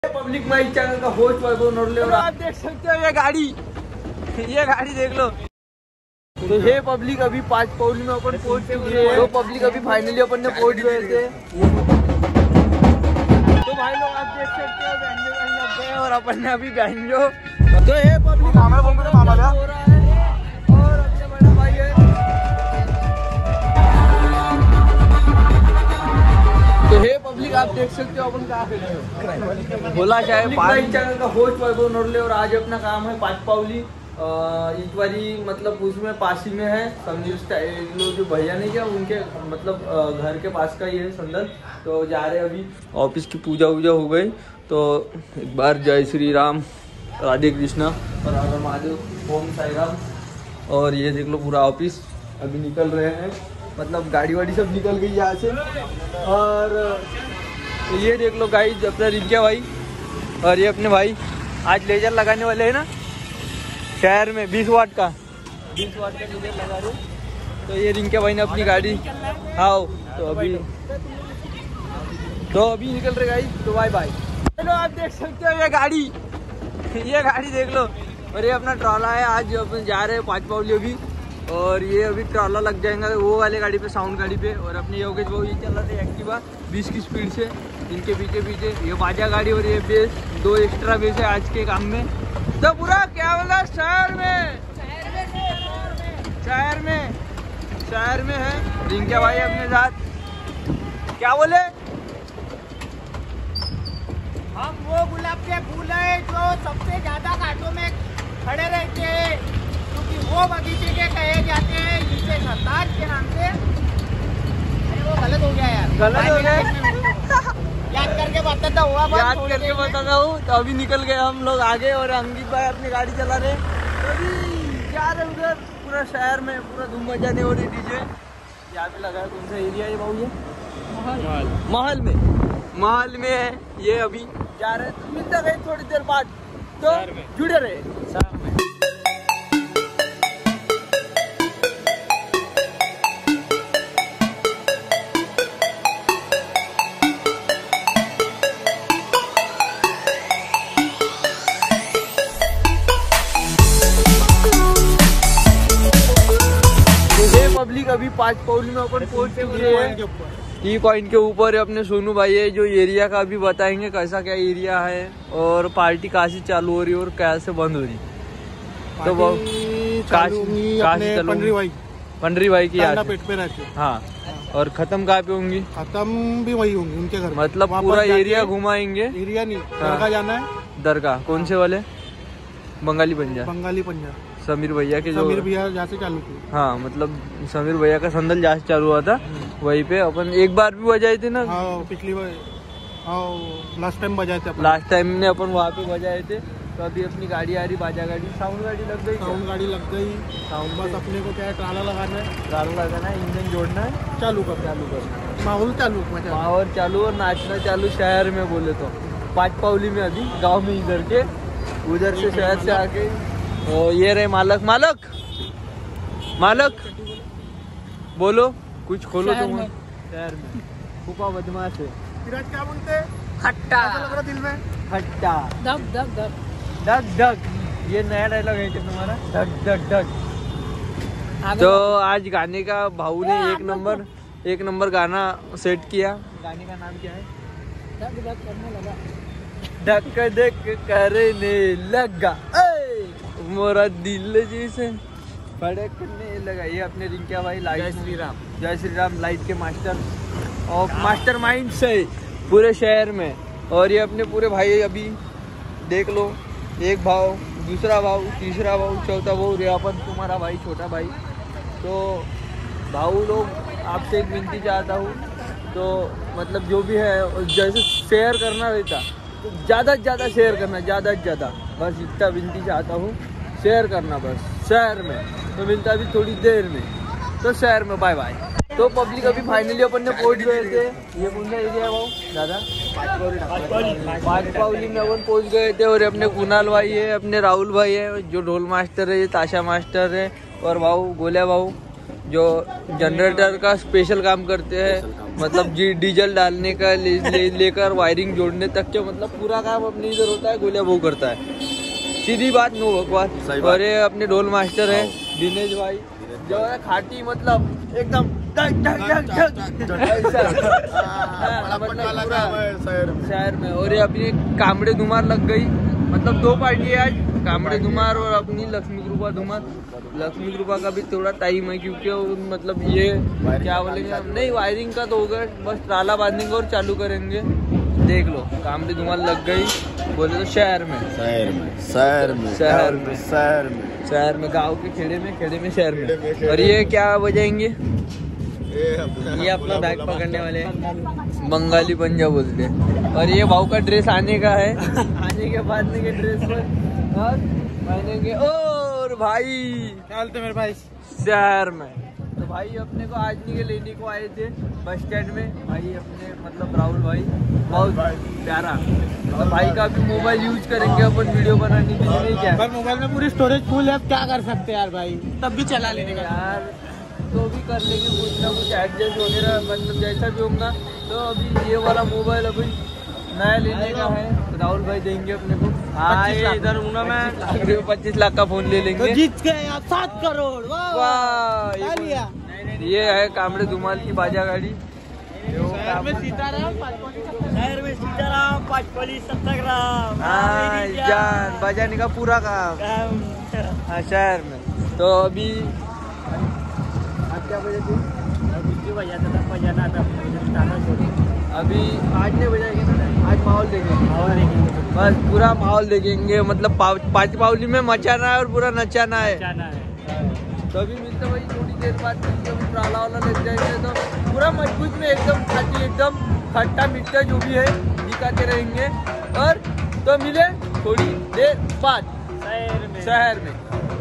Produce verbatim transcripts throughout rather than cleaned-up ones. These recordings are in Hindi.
पब्लिक माइक चैनल का होस्ट वैभव नोरले और आप देख सकते हो ये गाड़ी ये गाड़ी देख लो। तो ये पब्लिक अभी पाँच पौली में अपन पहुंच चुकी है। तो पब्लिक अभी फाइनली अपन ने पहुंच गए थे। तो भाई लोग आप देख सकते हो बैंजो गाने लग गए और अपन ने अभी बैंजो। तो ये पब्लिक हमारे हो रहा है और अपने बड़ा भाई है। तो हे पब्लिक आप देख सकते हो अपन कहाँ खड़े हो। बोला चाहे पाँच चैनल का होस्ट वैभव नोरले और आज अपना काम है पाँच पावली इतवारी मतलब उसमें पास ही में है समीर स्टाइल जो भैया नहीं क्या उनके मतलब घर के पास का ही है संदल। तो जा रहे अभी ऑफिस की पूजा वूजा हो गई। तो एक बार जय श्री राम राधे कृष्णा और हर महादेव ओम साई राम। और ये देख लो पूरा ऑफिस अभी निकल रहे हैं मतलब गाड़ी वाड़ी सब निकल गई यहाँ से। और ये देख लो गाइस अपना रिंकिया भाई और ये अपने भाई आज लेजर लगाने वाले हैं ना शहर में बीस वाट का बीस वाट का लेजर लगा रहे। तो ये रिंकिया भाई ने अपनी गाड़ी हाँ तो अभी तो अभी निकल रहे गाइस। तो बाय बाय। चलो आप देख सकते हो ये गाड़ी ये गाड़ी देख लो। और ये अपना ट्रॉला है आज अपन जा रहे हैं पाँच पावली अभी। और ये अभी ट्रॉला लग जाएगा वो वाले गाड़ी पे साउंड गाड़ी पे। और अपने योगेश भाई ये चल रहे एक्टिवा बीस की स्पीड से इनके पीछे पीछे ये बाजा गाड़ी और ये बेस दो एक्स्ट्रा बेस है आज के काम में। तो पूरा क्या बोला शहर में शहर में शहर में है रिंकिया भाई अपने साथ। क्या बोले हम वो गुलाब के फूल है जो सबसे ज्यादा घाटों में खड़े रहते हैं क्योंकि वो बगीचे के कहे जाते हैं जिसे सरताज के नाम से। अरे वो गलत हो गया यार गलत हो गया याद करके बताता हुआ याद करके बताता हूँ। तो अभी निकल गए हम लोग आगे और अंकित भाई अपनी गाड़ी चला रहे। अभी जा रहे उधर पूरा शहर में पूरा धूम मचाने हो रही डीजे यहाँ पे लगा है। कौन सा एरिया है भाऊ ये महल महल में महल में है ये अभी जा रहे। तो मिलता रहे थोड़ी देर बाद तो जुड़े रहे शहर में। पब्लिक अभी पाँच पौली में अपन पहुंच चुके हैं टी पॉइंट के ऊपर। अपने सोनू भाई है जो एरिया का अभी बताएंगे कैसा क्या एरिया है और पार्टी कहाँ से चालू हो रही है और कैसे बंद हो रही। तो वो पंडरी भाई पंडरी भाई की पेट पे रहती है हाँ। और खत्म कहाँ पे होंगी खत्म भी वही होंगी उनके घर मतलब पूरा एरिया घुमाएंगे। एरिया नहीं दरगाह जाना है। दरगाह कौन से वाले बंगाली पंजाब बंगाली पंजाब समीर भैया के जो समीर भैया जहाँ से चालू की हाँ मतलब समीर भैया का संदल जहाँ से चालू हुआ था वहीं पे अपन एक बार भी बजाए थे ना। हाँ पिछली बार हाँ लास्ट टाइम बजाए थे लास्ट टाइम ने अपन वहाँ पे बजाए थे। तो अभी अपनी गाड़ी आ रही बाजा गाड़ी साउंड गाड़ी लग गई साउंड गाड़ी लग गई साउंड बस अपने को क्या है ट्राला लगाना है ट्राला लगाना है इंजन जोड़ना है चालू कर चालू करना माहौल चालू माहौल चालू और नाचना चालू शहर में बोले तो पाँच पावली में अभी गाँव में इधर के उधर से शहर से आके। तो ये रहे मालक मालक मालक बोलो कुछ खोलो तुम शहर में फूफा बदमाश है फिराज क्या बोलते खट्टा लग रहा दिल में खट्टा दग दग दग डग डग ये नया डायलॉग है क्या तुम्हारा डग डग डग। तो आज गाने का भाऊ ने एक नंबर एक नंबर गाना सेट किया। गाने का नाम क्या है दग दग करने लगा धक धक करने लगा मोरा दिल जैसे फड़कने लगा। ये अपने रिंकिया भाई लाइट जय श्री राम जय श्री राम लाइट के मास्टर और मास्टर माइंड से पूरे शहर में। और ये अपने पूरे भाई अभी देख लो एक भाव दूसरा भाव तीसरा भाव चौथा भाव रेयापन तुम्हारा भाई छोटा भाई। तो भाऊ लोग आपसे एक विनती चाहता हूँ तो मतलब जो भी है जैसे शेयर करना रहता तो ज़्यादा से ज़्यादा शेयर करना ज़्यादा से ज़्यादा बस इतना विनती चाहता हूँ शेयर करना बस शहर में। तो मिलता भी थोड़ी देर में तो शहर में बाय बाय। तो पब्लिक अभी फाइनली अपन ने पहुंच गए थे। ये कौन सा एरिया है वो दादा पाँच पावली में अपन पहुंच गए थे। और अपने कुणाल भाई है अपने राहुल भाई है जो ढोल मास्टर है ये ताशा मास्टर है और भाऊ गोल्या भाऊ जो जनरेटर का स्पेशल काम करते हैं, मतलब जी डीजल डालने का ले, ले, लेकर वायरिंग जोड़ने तक के, मतलब पूरा काम अपने इधर होता है, गोलिया वो करता है। सीधी बात, नो बकवास। और ये अपने ढोल मास्टर है दिनेश भाई, जो है खाटी, मतलब एकदम शहर में। और ये अपनी कामड़े धुमार लग गई, मतलब दो पार्टी है आज, कामड़े धुमार और अपनी लक्ष्मी कृपा धुमार। लक्ष्मी कृपा का भी थोड़ा टाइम है, क्योंकि मतलब ये क्या बोलेंगे, नहीं वायरिंग का तो होगा, बस ट्राला बांधेंगे और चालू करेंगे। देख लो कामड़े धुमार लग गई, बोले तो शहर में शहर में शहर में शहर में शहर में शहर में गांव के खेड़े में, खेड़े में शहर में। और ये क्या बजाएंगे, ये अपना बैग पकड़ने वाले बंगाली पंजा बोलते हैं। और ये भाव का ड्रेस आने का है, आने के बाद के ड्रेस पर और पहनेंगे। और भाई चलते मेरे भाई शहर में। तो भाई अपने को आज नहीं के लेने को आए थे बस स्टैंड में, भाई अपने मतलब राहुल भाई बहुत प्यारा, तो भाई का भी मोबाइल यूज करेंगे अपन वीडियो बनाने के लिए। नहीं क्या पर मोबाइल में पूरी स्टोरेज फुल है, अब क्या कर सकते हैं यार भाई, तब भी चला लेने का यार, तो भी कर लेंगे कुछ ना कुछ एडजस्ट वगैरह, मतलब जैसा भी होगा। तो अभी ये वाला मोबाइल अभी नया लेने का है, राहुल भाई देंगे अपने को। हाँ इधर हूँ ना मैं, पच्चीस लाख का फोन ले लेंगे। तो जीत गए आप सात करोड़। वाह, ये, ये है कामड़े धुमाल की बाजा गाड़ी। शहर में सीताराम शहर में सीताराम पाँचपली सत्तर ग्राम। हाँ जान बजाने का पूरा काम हाँ शहर में। तो अभी आप क्या बजे थे? बजाता था बजाना था अभी आज नहीं बजाएंगे ना, आज माहौल देखेंगे, माहौल देखेंगे, बस पूरा माहौल देखेंगे, मतलब पाँच पावली में मचाना है और पूरा नचाना है। जाना है। तो अभी मिलते भाई थोड़ी देर बाद, अभी ट्राला वाला लग जाएंगे तो पूरा मजबूत में एकदम खाती, एकदम खट्टा मीठा जो भी है दिखाते रहेंगे। और तो मिले थोड़ी देर बाद शहर में शहर में।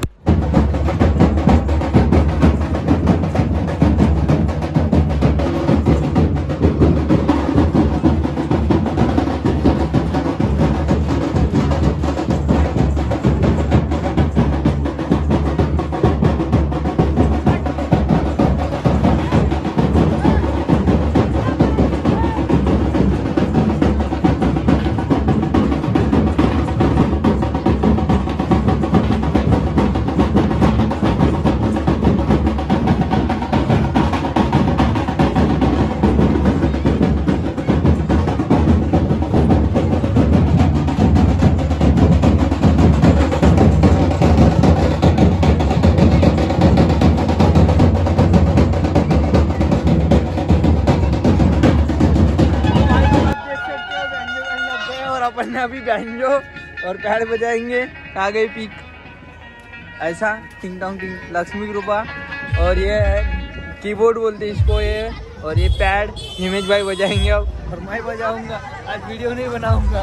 अपन ने अभी बैंजो और पैड बजाएंगे, आ गई पीक ऐसा टिंग टोंग टिंग लक्ष्मी कृपा। और ये है कीबोर्ड बोलते हैं इसको ये, और ये पैड हिमेश भाई बजाएंगे अब, और मैं बजाऊंगा, आज वीडियो नहीं बनाऊंगा।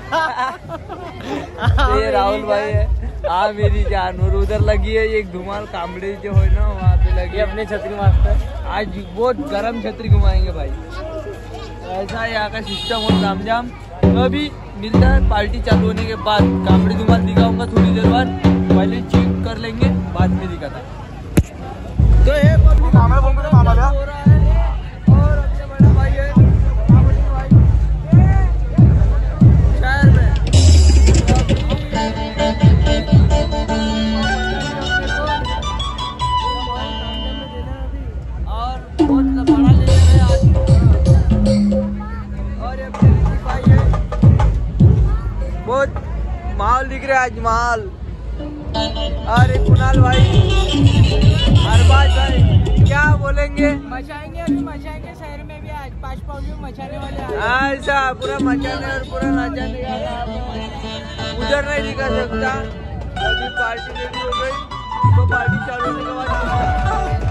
तो ये राहुल भाई है, हाँ मेरी जान। और उधर लगी है एक धुमाल कामड़े जो है ना, वहाँ पे लगी अपने छतरी मास्टर, आज बहुत गर्म छतरी घुमाएंगे भाई। ऐसा यहाँ का सिस्टम और ताम झाम। तो अभी मिलता है पार्टी चालू होने के बाद, कामड़ी धुमाल दिखाऊंगा थोड़ी देर बाद, पहले चेक कर लेंगे बाद में दिखाता। तो ये पब्लिक हो रहा है और अपने बड़ा भाई है भाई शहर में। और बहुत बड़ा ले रहे हैं आज, और ये अपने भाई है, बहुत माहौल दिख रहा है आज माहौल। अरे कुणाल भाई, अरबाज भाई क्या बोलेंगे? मचाएंगे, अभी मचाएंगे शहर में भी आज, पाँच पाउंड मचाने वाले। ऐसा पूरा मचाने और पूरा नचाने का काम उधर नहीं दिखा सकता। अभी पार्टी रेडी हो गई तो पार्टी चालू होने के बाद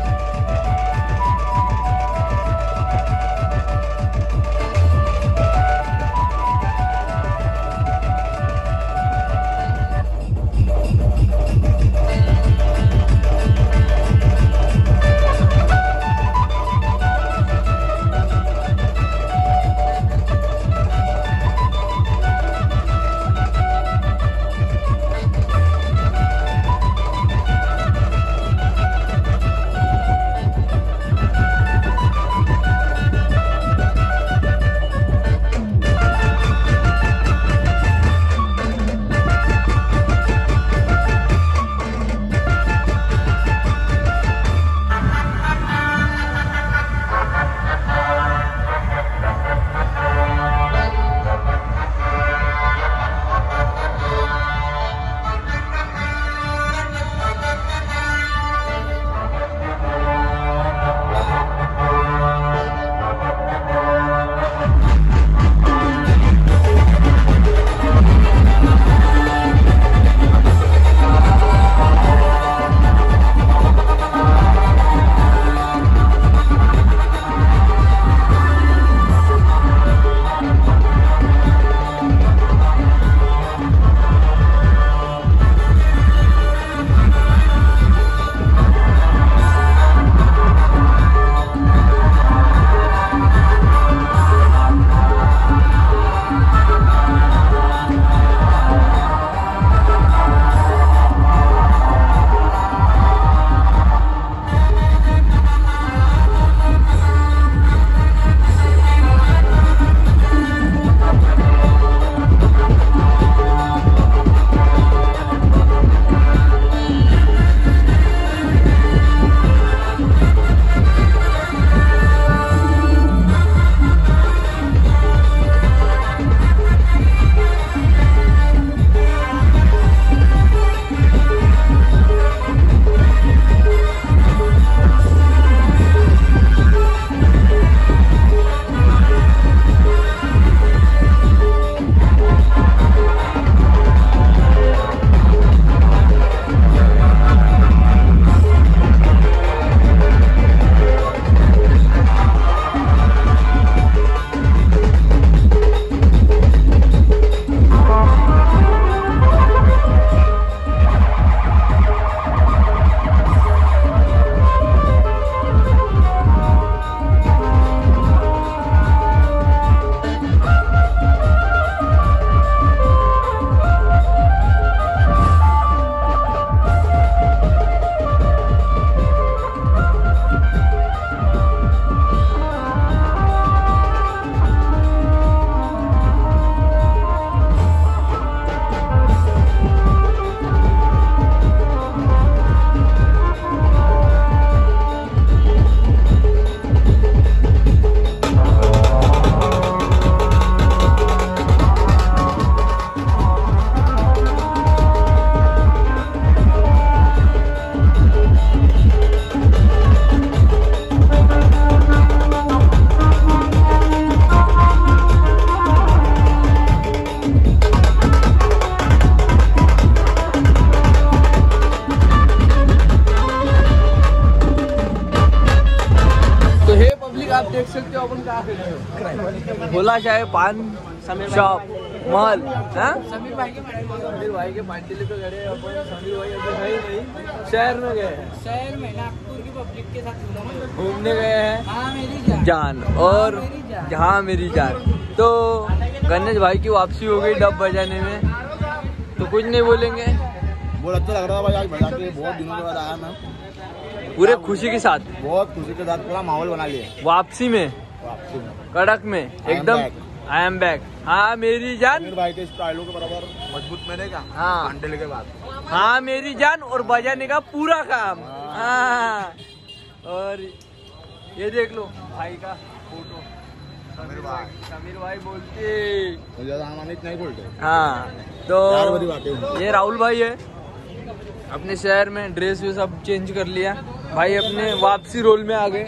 भोला चाय पान शॉप मॉल। समीर भाई के समीर भाई के पांडिले पे गए अपन। समीर भाई अभी है ही नहीं, शहर में गए हैं। शहर में नागपुर की पब्लिक के साथ घूमने गए हैं। हाँ मेरी जान और हाँ मेरी जान। तो गणेश भाई की वापसी हो गई डब बजाने में, तो कुछ नहीं बोलेंगे। बहुत अच्छा लग रहा था भाई, आज बजा के बहुत दिनों के बाद आया मैं, पूरे खुशी के साथ, बहुत खुशी के साथ पूरा माहौल बना लिया वापसी में, वापसी में। कड़क में एकदम। I am back. हाँ मेरी जान। समीर भाई के स्टाइलों के बराबर मजबूत मैंने का हाँ पांडिल के बाद। हाँ मेरी जान और बजाने का पूरा काम। हाँ और ये देख लो भाई का फोटो। समीर भाई समीर भाई बोलते ज्यादा हमारे नहीं बोलते। हाँ यार बड़ी बात तो है। ये राहुल भाई है, अपने शहर में ड्रेस भी सब चेंज कर लिया भाई, अपने वापसी रोल में आ गए।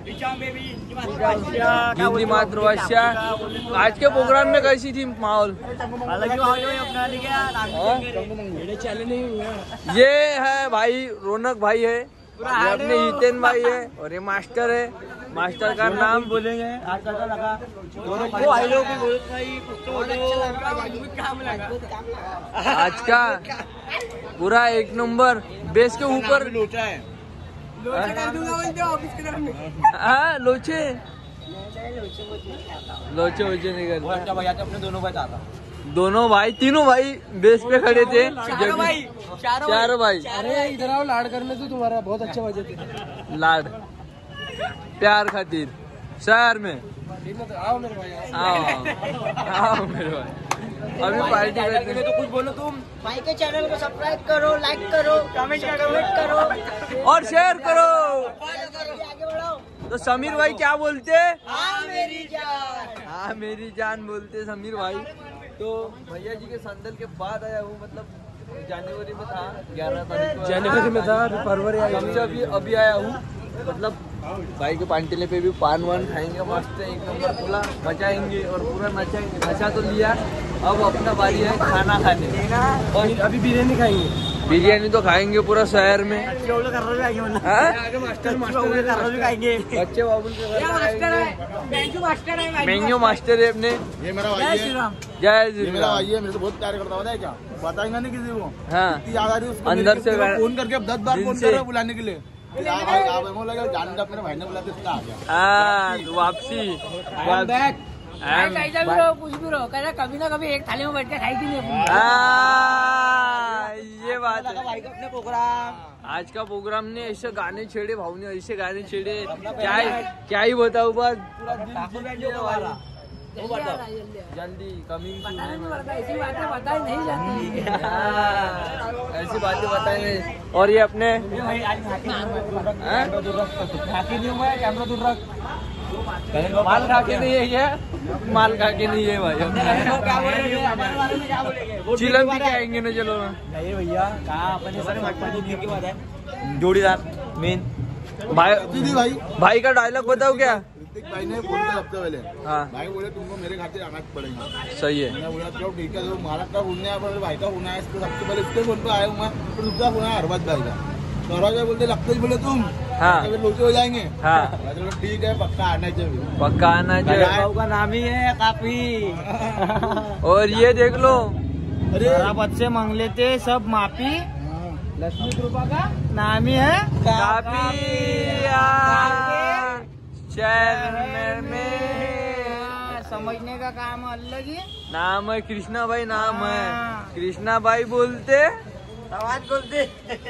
हिंदी मातृभाषा। आज के प्रोग्राम में कैसी थी माहौल? ये है भाई रौनक भाई है, ये अपने हितेन भाई है और ये मास्टर है। मास्टर का नाम बोलेंगे। आज का पूरा एक नंबर बेस के ऊपर लोचा है। हाँ लोचे लोचे वोचे नहीं करते। अपने दोनों भाई चाहता दोनों भाई तीनों भाई बेस पे खड़े थे। चारों भाई। अरे इधर आओ, लाड करने तो तुम्हारा बहुत अच्छा बजे थे। लाड प्यार खातिर शहर में। आओ मेरे भाई, आओ आओ मेरे भाई। अभी पार्टी करते हैं। तो कुछ बोलो तुम। भाई के चैनल को सब्सक्राइब करो, लाइक करो, कमेंट करो और शेयर करो। आगे बढ़ाओ। तो समीर भाई क्या बोलते? हाँ मेरी जान। हाँ मेरी जान बोलते समीर भाई। तो भैया जी के संदल के बाद आया हूँ, मतलब जनवरी में था, ग्यारह तारीख को जनवरी में था, फरवरी आया। सबसे अभी अभी आया हूँ। मतलब भाई के पांटिले पे भी पान वान खाएंगे, मस्त एक नंबर खुला मचाएंगे और पूरा नचाएंगे। नचा तो लिया, अब अपना बारी है खाना खाने। और अभी बिरयानी खाएंगे। बिरयानी तो खाएंगे पूरा शहर में। बच्चे बाबुल मैंगो मास्टर है अपने। ये मेरा भाई है। जय ये श्री मेरा राम। भाई है, मेरे से बहुत प्यार करता है क्या बताएंगा नहीं किसी को। हाँ इतनी याद आ रही है उसको, अंदर मेरे से को फोन करके अब दस बार दिन फोन से- कर रहा है बुलाने के लिए। क्या भाई आप है, वो लगा जानता अपने भाई ने बुला के इसका आ गया। हाँ वापसी वापसी। कुछ भी रहो, कहना कभी ना कभी एक थाली में बैठ के खाई थी। हाँ, ये बात है। भाई का अपने प्रोग्राम आज का प्रोग्राम ने ऐसे गाने छेड़े, भाव ने ऐसे गाने छेड़े, क्या ही क्या ही बताऊँ बात। जल्दी कमिंग ऐसी बातें बताई नहीं जाती। ऐसी बातें बताए नहीं। और ये अपने माल खा के नहीं है, ये माल खा के नहीं है भाई। चिलम भी खाएंगे ना, चलो नहीं भैया कहाँ अपने जोड़ीदार मेन भाई। दीदी भाई भाई का डायलॉग बताओ क्या? ऋतिक भाई ने बोल दिया सबसे पहले। हाँ भाई बोले तुमको मेरे खाते आना पड़ेगा। सही है। मैंने बोला चलो ठीक है, जो महाराज का फोन है मेरे भाई का फोन है, इसको सबसे पहले इसके फोन पे आया हूँ मैं, फिर दूसरा फोन है हरबत भाई का। तो हरबत भाई बोलते लगते ही बोले तुम हाँ लोचे हो जाएंगे। हाँ चलो ठीक है, पक्का आना चाहिए। पक्का आना चाहिए। का नाम ही है काफी। और ये देख लो, अरे बच्चे मांग लेते सब माफी। लक्ष्मी कृपा का नाम ही है काफी शहर में समझने का काम अलग ही। नाम है कृष्णा भाई, नाम है कृष्णा भाई। बोलते आवाज बोलते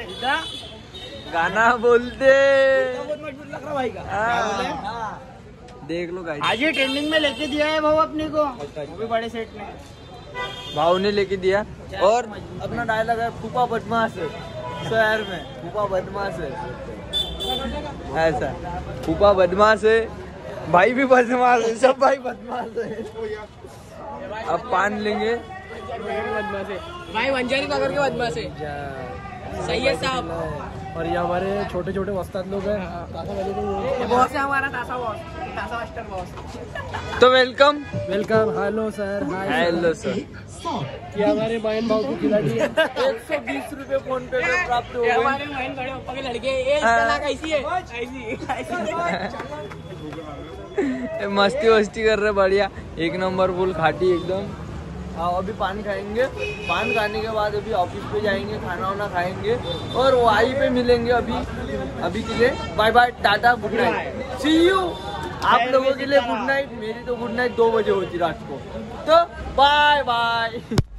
गाना बोलते। बहुत मजबूत लग रहा भाई का। हाँ। देख लो गाइस, आज ये ट्रेंडिंग में लेके दिया है भाव अपने को, वो भी बड़े सेट में भाव ने लेके दिया। और अपना डायलॉग है फूफा बदमाश है शहर में, फूफा बदमाश है ऐसा। फूफा बदमाश है, भाई भी बदमाश है, सब भाई बदमाश है। अब पान लेंगे। भाई वंजारी नगर के बदमाश है। सही है साहब। और ये हमारे छोटे छोटे वस्ताद लोग हैं। बॉस है हमारा तासा बॉस, तासा मास्टर बॉस। तो welcome welcome. Hello sir. Hello sir. ये हमारे बहन भाव की खिलाड़ी है। एक सौ बीस रूपए फोन पे में प्राप्त हो ये गए। हमारे बहन बड़े पापा के लड़के। ये हाँ। चला कैसी है? ऐसी ऐसी। मस्ती वस्ती कर रहे बढ़िया, एक नंबर फुल खाटी एकदम। हाँ अभी पान खाएंगे, पान खाने के बाद अभी ऑफिस पे जाएंगे, खाना वाना खाएंगे और वहीं पे मिलेंगे। अभी अभी के लिए बाय बाय, टाटा, गुड नाइट, सी यू। आप लोगों के लिए गुड नाइट, मेरी तो गुड नाइट दो बजे होती रात को, तो बाय बाय।